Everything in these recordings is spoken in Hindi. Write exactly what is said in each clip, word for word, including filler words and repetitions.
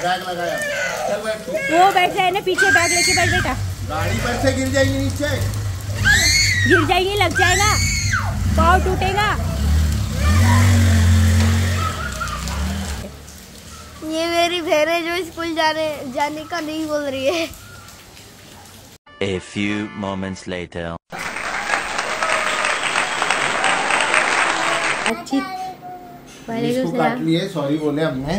बैग लगाया। चल बैठ। वो बैठ रहे ना पीछे, बैग लेके बैठ बेटा। गाड़ी पर से गिर जाएगी नीचे। गिर जाएगी, लग जाएगा, पाँव टूटेगा। ये मेरी बहन है जो स्कूल जाने जाने का नहीं बोल रही है। A few moments later. अच्छी इसको काट लिए, सॉरी बोले हमने।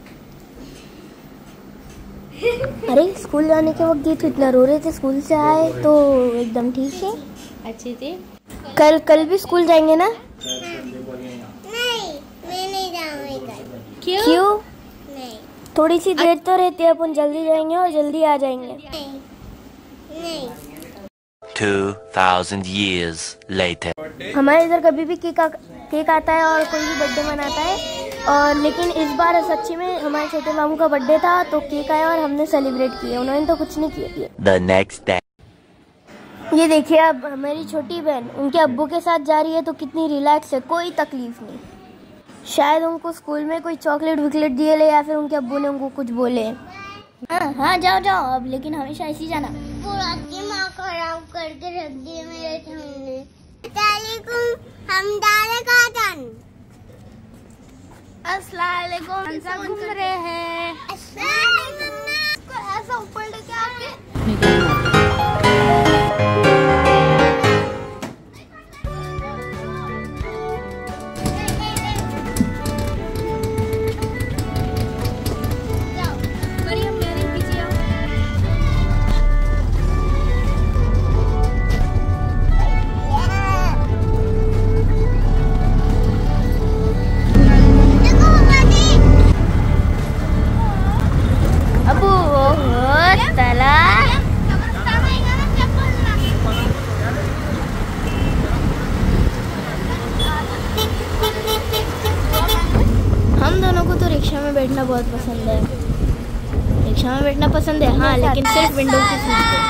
अरे स्कूल जाने के वक्त ये तो इतना रो रहे थे, स्कूल से आए तो एकदम ठीक है, अच्छी थी। कल कल भी स्कूल जाएंगे ना? नहीं, मैं नहीं जाऊंगी कल। क्यों? क्यों? नहीं थोड़ी सी देर तो रहती है, अपन जल्दी जाएंगे और जल्दी आ जाएंगे। नहीं नहीं। Two thousand years later. हमारे इधर कभी भी केक आ, केक आता है और कोई भी बर्थडे मनाता है, और लेकिन इस बार सच्ची में हमारे छोटे मामू का बर्थडे था तो केक आया और हमने सेलिब्रेट किया, उन्होंने तो कुछ नहीं किया। The next day. ये देखिए, अब हमारी छोटी बहन उनके अब्बू के साथ जा रही है तो कितनी रिलैक्स है, कोई तकलीफ नहीं। शायद उनको स्कूल में कोई चॉकलेट विकलेट दिए ले या फिर उनके अब्बू ने उनको कुछ बोले। हाँ हाँ जाओ जाओ अब, लेकिन हमेशा ऐसी जाना। पूरा दिमाग खराब करके रख दिए मेरे सामने। हम डाले काटन। अस्सलाम वालेकुम। घूम रहे हैं। ऐसा ऊपर लेके आके रिक्शा में बैठना बहुत पसंद है। रिक्शा में बैठना पसंद है हाँ, लेकिन सिर्फ विंडो की सीट पे।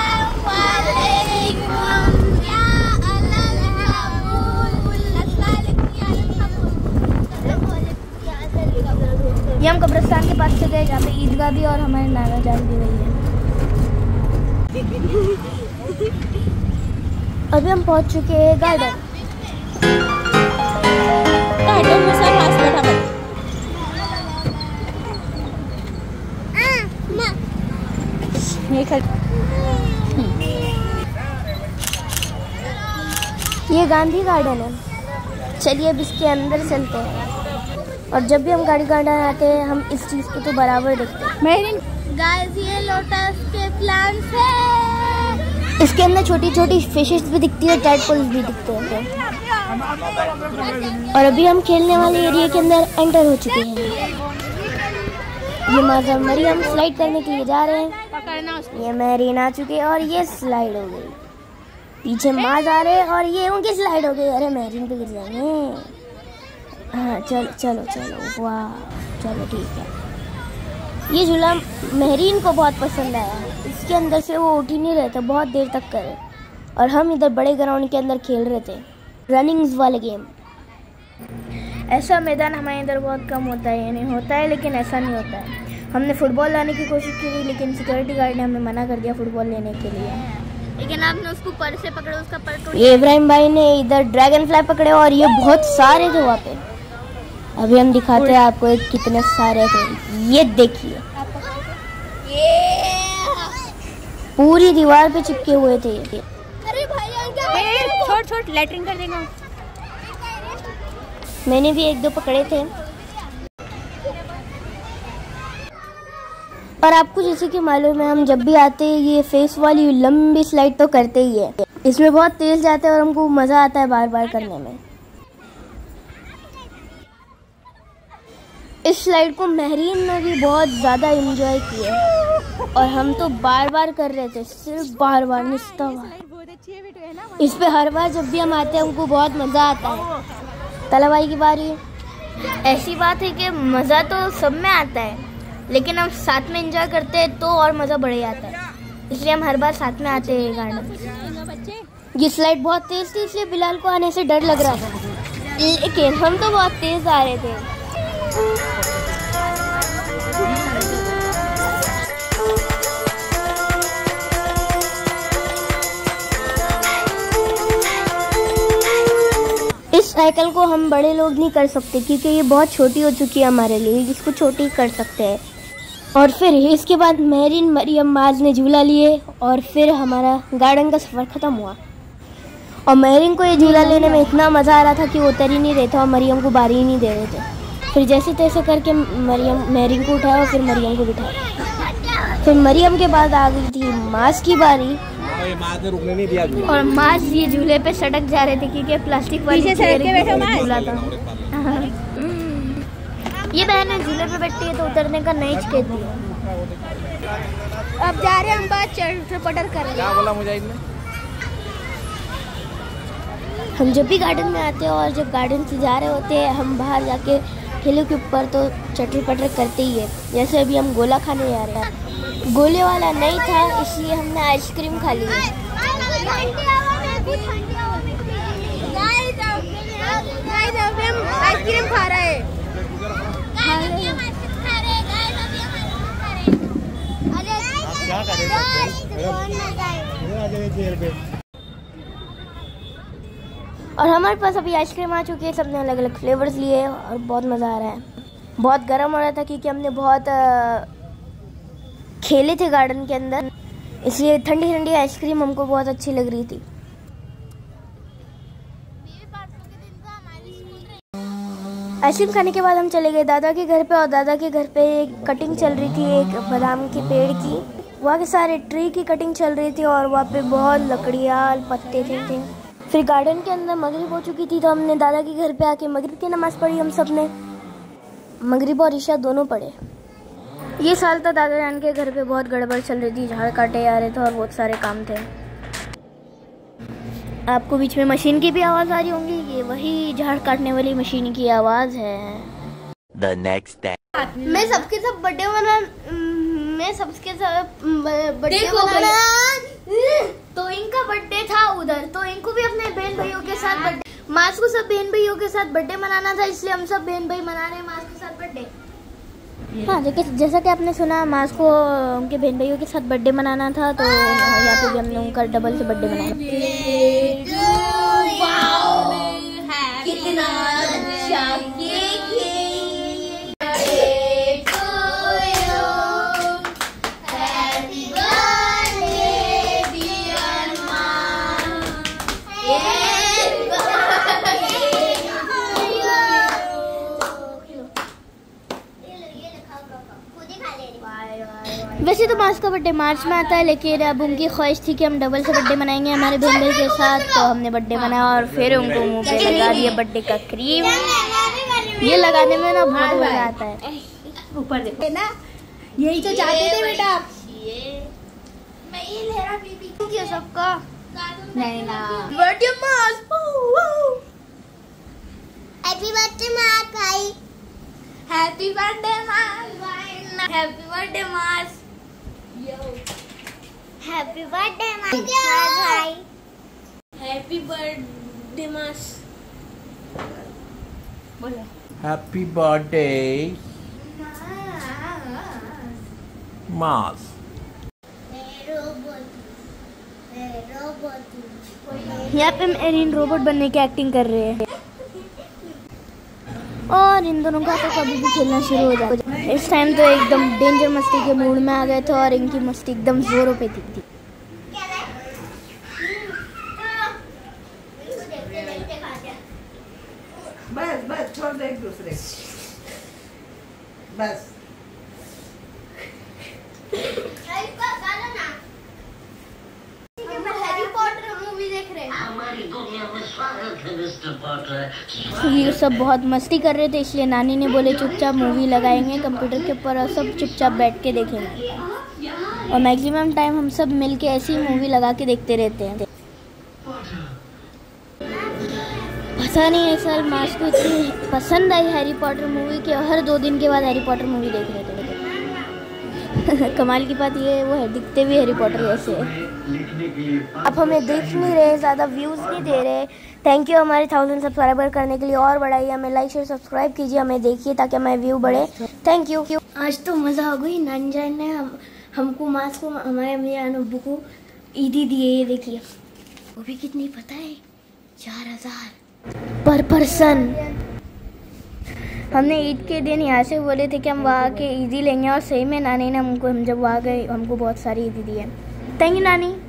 ये हम कब्रिस्तान के पास से गए जहाँ पे ईदगाह भी और हमारे नाना जान भी गई है। अभी हम पहुँच चुके हैं गार्डन। गार्डन में सब पास बैठा बैठा। ये गांधी गार्डन है। चलिए अब इसके अंदर चलते हैं, और जब भी हम गाड़ी गार्डन आते हैं हम इस चीज को तो बराबर देखते हैं। गाइस ये लोटस के प्लांट्स है। इसके अंदर छोटी छोटी फिशेस भी दिखती है, टैडपोल्स भी दिखते हैं। और अभी हम खेलने वाले एरिया के अंदर एंटर हो चुके हैं। ये माजा मरियम स्लाइड करने के लिए जा रहे हैं। ये मैरीन आ चुके और ये स्लाइड हो गई। पीछे माज आ रहे और ये उनकी स्लाइड हो गई। अरे मैरीन पे गिर जाएंगे। हाँ चलो चलो चलो, वाह चलो ठीक है। ये झूला महरीन को बहुत पसंद आया। इसके अंदर से वो उठ ही नहीं रहे थे, बहुत देर तक करे। और हम इधर बड़े ग्राउंड के अंदर खेल रहे थे, रनिंग्स वाले गेम। ऐसा मैदान हमारे इधर बहुत कम होता है, यानी होता है लेकिन ऐसा नहीं होता है। हमने फुटबॉल लाने की कोशिश की लेकिन सिक्योरिटी गार्ड ने हमें मना कर दिया फुटबॉल लेने के लिए। लेकिन आपने उसको पर से पकड़े, उसका पर टूट। ये इब्राहिम भाई ने इधर ड्रैगन फ्लाई पकड़े और ये बहुत सारे थे वहाँ पे। अभी हम दिखाते हैं आपको एक कितने सारे थे। ये देखिए पूरी दीवार पे चिपके हुए थे ये। अरे भाई छोड़ छोड़ लैटरिन कर देगा। मैंने भी एक दो पकड़े थे। और आपको जैसे कि मालूम है, हम जब भी आते हैं ये फेस वाली लंबी स्लाइड तो करते ही है। इसमें बहुत तेज जाते हैं और हमको मजा आता है बार बार करने में। इस स्लाइड को महरीन ने भी बहुत ज्यादा एंजॉय किया और हम तो बार बार कर रहे थे, सिर्फ बार बार निस्ता बार। इस पे हर बार जब भी हम आते हैं हमको बहुत मजा आता है। तला भाई की बारी। ऐसी बात है कि मजा तो सब में आता है, लेकिन हम साथ में एंजॉय करते हैं तो और मजा बढ़ जाता है। इसलिए हम हर बार साथ में आते हैं गार्डन। ये स्लाइड बहुत तेज थी इसलिए बिलाल को आने से डर लग रहा था, लेकिन हम तो बहुत तेज आ रहे थे। साइकिल को हम बड़े लोग नहीं कर सकते क्योंकि ये बहुत छोटी हो चुकी है हमारे लिए, इसको छोटी कर सकते हैं। और फिर इसके बाद मेरिन, मरियम, माज ने झूला लिए और फिर हमारा गार्डन का सफ़र ख़त्म हुआ। और मेरिन को ये झूला लेने में इतना मज़ा आ रहा था कि वो उतर ही नहीं रहे थे और मरियम को बारी ही नहीं दे रहे थे। फिर जैसे तैसे करके मरियम मेरिन को उठाया और फिर मरियम को बिठाया। फिर मरियम के बाद आ गई थी माज की बारी माज ने रुकने नहीं दिया और माज ये झूले पे सड़क जा रहे थे क्योंकि प्लास्टिक वाली झूला था। ये बहन झूले पे बैठी है तो उतरने का नहीं कहती है। अब जा रहे हैं हम बात चटर पटर कर रहे हैं। क्या बोला मुझे इसने? हम जब भी गार्डन में आते हैं और जब गार्डन से जा रहे होते हैं हम बाहर जाके ठेले के ऊपर तो चटर पटर करते ही है। जैसे अभी हम गोला खाने जा रहे हैं, गोले वाला नहीं था इसलिए हमने आइसक्रीम खा ली है। आइसक्रीम खा रहे हैं। क्या करें? और हमारे पास अभी आइसक्रीम आ चुकी है, सबने अलग अलग फ्लेवर्स लिए और बहुत मज़ा आ रहा है। बहुत गर्म हो रहा था क्योंकि हमने बहुत खेले थे गार्डन के अंदर, इसलिए ठंडी ठंडी आइसक्रीम हमको बहुत अच्छी लग रही थी। आइसक्रीम खाने के बाद हम चले गए दादा के घर पे और दादा के घर पे एक कटिंग चल रही थी एक बादाम के पेड़ की। वहाँ के सारे ट्री की कटिंग चल रही थी और वहाँ पे बहुत लकड़ियाँ पत्ते थे, थे। फिर गार्डन के अंदर मगरिब हो चुकी थी तो हमने दादा के घर पे आके मगरिब की नमाज़ पढ़ी। हम सब ने मगरिब और इशा दोनों पढ़े। ये साल तो दादा जान के घर पे बहुत गड़बड़ चल रही थी, झाड़ काटे आ रहे थे और बहुत सारे काम थे। आपको बीच में मशीन की भी आवाज़ आ रही होंगी, ये वही झाड़ काटने वाली मशीन की आवाज़ है। The next day. मैं सबके सब बर्थडे मना मैं सबके सब बर्थडे मना तो इनका बर्थडे था उधर, तो इनको भी अपने बहन भाइयों के साथ बर्थडे, मास को सब बहन भाइयों के साथ बर्थडे मनाना था, इसलिए हम सब बहन भाई मना रहे हैं मास के साथ बर्थडे। हाँ, देखिए जैसा कि आपने सुना मास को उनके बहन भाइयों के साथ बर्थडे मनाना था, तो यहाँ पे भी हमने उनका डबल से बर्थडे मनाया। कितना अच्छा केक है। वैसे तो मास का बर्थडे मार्च में आता है, लेकिन अब उनकी ख्वाहिश थी कि हम डबल से बर्थडे मनाएंगे हमारे बहन भाई के साथ, तो हमने बर्थडे मनाया और फिर उनको मुंह पे लगा दिया बर्थडे का क्रीम। ये लगाने में ना बहुत मजा आता है। ऊपर देखो ना, यही तो चाहते थे बेटा आप। मैं ये ले रहा बीबी क्यों सबका नहीं ना। बर्थडे मास, हैप्पी बर्थडे माँ भाई, happy birthday mass, happy birthday mass, happy birthday माँ भाई, हैप्पी बर्थडे मास। बोलो हैप्पी बर्थडे मास। यहाँ पे मेरिन रोबोट बनने की एक्टिंग कर रहे हैं और इन दोनों का तो कभी भी खेलना शुरू हो जाता है। इस टाइम तो एकदम डेंजर मस्ती के मूड में आ गए थे और इनकी मस्ती एकदम जोरों पे थी। बस बस छोड़ दे एक दूसरे बस। ये सब बहुत मस्ती कर रहे थे, इसलिए नानी ने बोले चुपचाप मूवी लगाएंगे कंप्यूटर के ऊपर और सब चुपचाप बैठ के देखेंगे। और मैक्सिमम टाइम हम सब मिलके ऐसी मूवी लगा के देखते रहते हैं। पता नहीं इस साल मार्च को इतनी पसंद आई हैरी पॉटर मूवी कि हर दो दिन के बाद हैरी पॉटर मूवी देख रहे थे। कमाल की बात ये है वो है दिखते भी हैरी पॉटर जैसे। अब हमें देख नहीं रहे, ज़्यादा व्यूज़ नहीं दे रहे। थैंक यू हमारे थाउजेंड सब्सक्राइबर करने के लिए, और बढ़ाइए हमें, लाइक शेयर सब्सक्राइब कीजिए, हमें देखिए ताकि हमारे व्यू बढ़े। Thank you. आज तो मज़ा हो गई। नानी जान ने हम हमको मास को हमारे अम्मी अब्बू को ईदी दिए, ये देखिए वो भी कितनी पता है, चार हज़ार। पर पर्सन। हमने ईद के दिन यहाँ से बोले थे कि हम वहाँ के ईदी लेंगे और सही में नानी ने हमको हम जब वहाँ गए हमको बहुत सारी ईदी दी है। थैंक यू नानी।